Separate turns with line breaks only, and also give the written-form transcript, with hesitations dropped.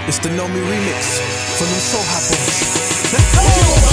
It's the Know Me remix from them Soul Hot Boys. Let's go!